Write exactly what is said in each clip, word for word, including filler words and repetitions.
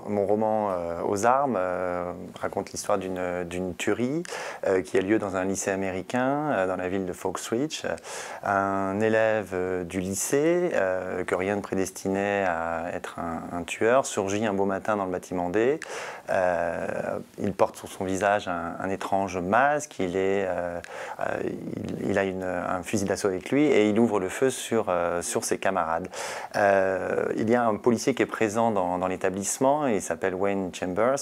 mon roman euh, Aux armes euh, raconte l'histoire d'une d'une tuerie euh, qui a lieu dans un lycée américain, euh, dans la ville de Foxridge. Un élève euh, du lycée, euh, que rien ne prédestinait à être un, un tueur, surgit un beau matin dans le bâtiment D. Euh, il porte sur son visage un, un étrange masque, il, est, euh, euh, il, il a une, un fusil d'assaut avec lui et il ouvre le feu sur, euh, sur ses camarades. Euh, il y a un policier qui est présent dans, dans l'établissement, il s'appelle Wayne Chambers,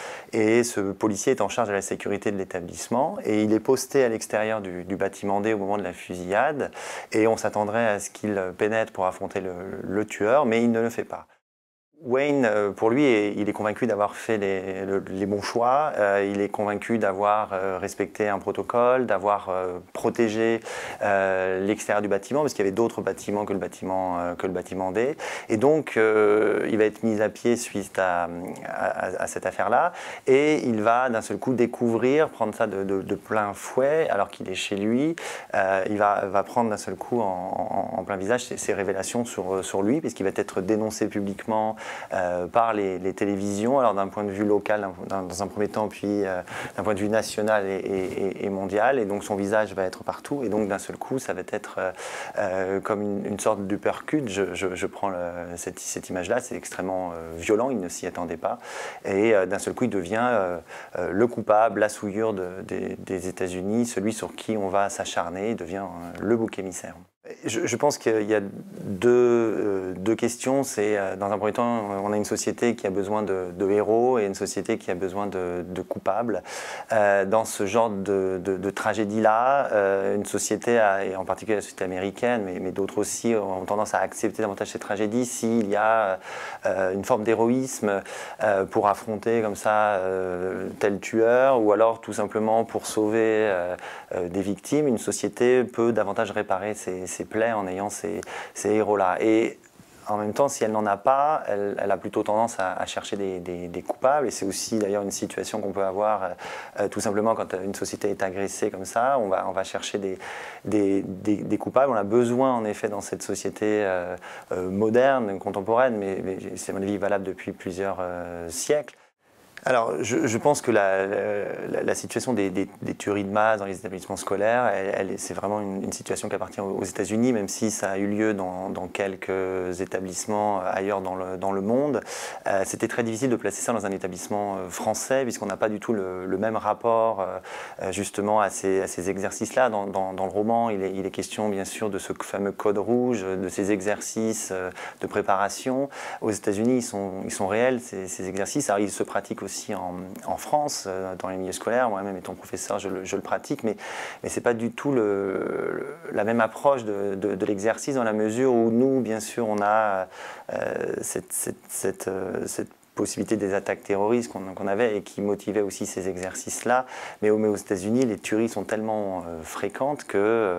et ce policier est en charge de la sécurité de l'établissement et il est posté à l'extérieur du, du bâtiment D au moment de la fusillade et on s'attendrait à ce qu'il pénètre pour affronter le, le tueur, mais il ne le fait pas. Wayne, pour lui, il est convaincu d'avoir fait les, les bons choix, euh, il est convaincu d'avoir euh, respecté un protocole, d'avoir euh, protégé euh, l'extérieur du bâtiment, parce qu'il y avait d'autres bâtiments que le bâtiment, euh, que le bâtiment D. Et donc, euh, il va être mis à pied suite à, à, à cette affaire-là, et il va d'un seul coup découvrir, prendre ça de, de, de plein fouet, alors qu'il est chez lui, euh, il va, va prendre d'un seul coup en, en, en plein visage ses, ses révélations sur, sur lui, puisqu'il va être dénoncé publiquement Euh, par les, les télévisions, alors d'un point de vue local dans, dans un premier temps, puis euh, d'un point de vue national et, et, et mondial, et donc son visage va être partout, et donc d'un seul coup ça va être euh, euh, comme une, une sorte d'uppercut. Je, je, je prends le, cette, cette image-là, c'est extrêmement euh, violent, il ne s'y attendait pas, et euh, d'un seul coup il devient euh, euh, le coupable, la souillure de, des, des États-Unis, celui sur qui on va s'acharner, il devient euh, le bouc émissaire. Je, je pense qu'il y a deux, euh, deux questions. C'est, euh, dans un premier temps, on a une société qui a besoin de, de héros et une société qui a besoin de, de coupables. Euh, dans ce genre de, de, de tragédie-là, euh, une société, a, et en particulier la société américaine, mais, mais d'autres aussi, ont tendance à accepter davantage ces tragédies s'il y a euh, une forme d'héroïsme euh, pour affronter comme ça euh, tel tueur, ou alors tout simplement pour sauver euh, euh, des victimes. Une société peut davantage réparer ses ses plaies en ayant ces, ces héros-là. Et en même temps, si elle n'en a pas, elle, elle a plutôt tendance à, à chercher des, des, des coupables. Et c'est aussi d'ailleurs une situation qu'on peut avoir euh, tout simplement quand une société est agressée comme ça. On va, on va chercher des, des, des, des coupables. On a besoin en effet dans cette société euh, euh, moderne, contemporaine, mais, mais c'est à mon avis valable depuis plusieurs euh, siècles. Alors, je, je pense que la, la, la situation des, des, des tueries de masse dans les établissements scolaires, elle, elle, c'est vraiment une, une situation qui appartient aux États-Unis, même si ça a eu lieu dans, dans quelques établissements ailleurs dans le, dans le monde. Euh, c'était très difficile de placer ça dans un établissement français, puisqu'on n'a pas du tout le, le même rapport euh, justement à ces, à ces exercices-là. Dans, dans, dans le roman, il est, il est question bien sûr de ce fameux code rouge, de ces exercices de préparation. Aux États-Unis, ils sont, ils sont réels, ces, ces exercices. Alors, ils se pratiquent aussi En, en France, euh, dans les milieux scolaires. Moi-même étant professeur, je le, je le pratique, mais, mais ce n'est pas du tout le, le, la même approche de, de, de l'exercice, dans la mesure où nous, bien sûr, on a euh, cette, cette, cette, euh, cette possibilité des attaques terroristes qu'on qu'on avait et qui motivaient aussi ces exercices-là. Mais, mais aux États-Unis, les tueries sont tellement euh, fréquentes que euh,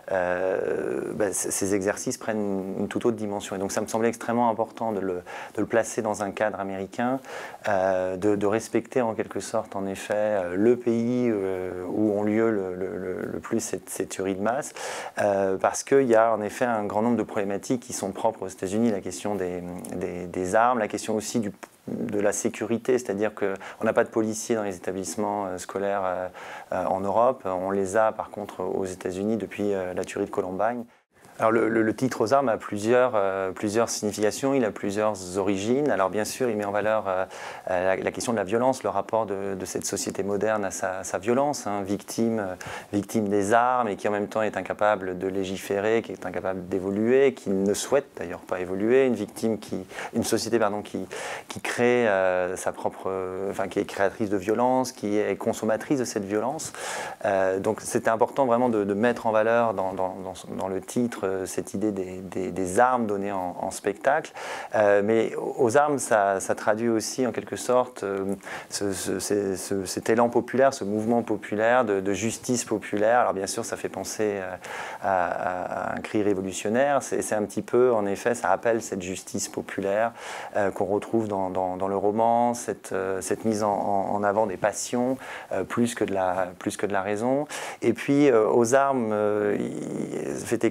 Euh, ben, ces exercices prennent une, une toute autre dimension. Et donc ça me semblait extrêmement important de le, de le placer dans un cadre américain, euh, de, de respecter en quelque sorte en effet le pays euh, où ont lieu le, le, le plus ces, ces tueries de masse, euh, parce qu'il y a en effet un grand nombre de problématiques qui sont propres aux États-Unis, la question des, des, des armes, la question aussi du de la sécurité, c'est-à-dire qu'on n'a pas de policiers dans les établissements euh, scolaires euh, euh, en Europe, on les a par contre aux États-Unis depuis euh, la tuerie de Columbine. Alors le, le, le titre Aux armes a plusieurs, euh, plusieurs significations, il a plusieurs origines. Alors bien sûr, il met en valeur euh, la, la question de la violence, le rapport de, de cette société moderne à sa, sa violence, hein, victime, euh, victime des armes et qui en même temps est incapable de légiférer, qui est incapable d'évoluer, qui ne souhaite d'ailleurs pas évoluer, une victime qui, une société pardon, qui, qui crée euh, sa propre, euh, enfin qui est créatrice de violence, qui est consommatrice de cette violence. Euh, donc c'était important vraiment de, de mettre en valeur dans, dans, dans, dans le titre cette idée des, des, des armes données en, en spectacle. Euh, mais aux armes, ça, ça traduit aussi en quelque sorte euh, ce, ce, ce, ce, cet élan populaire, ce mouvement populaire de, de justice populaire. Alors bien sûr, ça fait penser à, à, à un cri révolutionnaire. C'est un petit peu, en effet, ça rappelle cette justice populaire euh, qu'on retrouve dans, dans, dans le roman, cette, euh, cette mise en, en avant des passions euh, plus, que de la, plus que de la raison. Et puis, euh, aux armes, euh, il fait écho aussi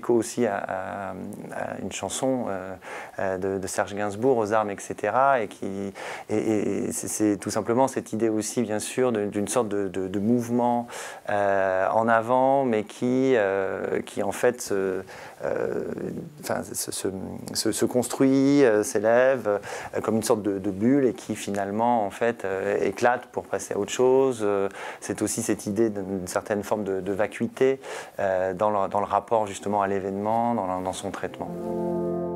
à, à, à une chanson euh, de, de Serge Gainsbourg, aux armes, et cetera. Et, qui, et, et c'est tout simplement cette idée aussi, bien sûr, d'une sorte de, de, de mouvement euh, en avant, mais qui, euh, qui en fait se, euh, enfin, se, se, se construit, euh, s'élève euh, comme une sorte de, de bulle et qui finalement en fait euh, éclate pour passer à autre chose. Euh, c'est aussi cette idée d'une certaine forme de, de vacuité euh, dans, le, dans le rapport justement à l'événement, dans, dans son traitement.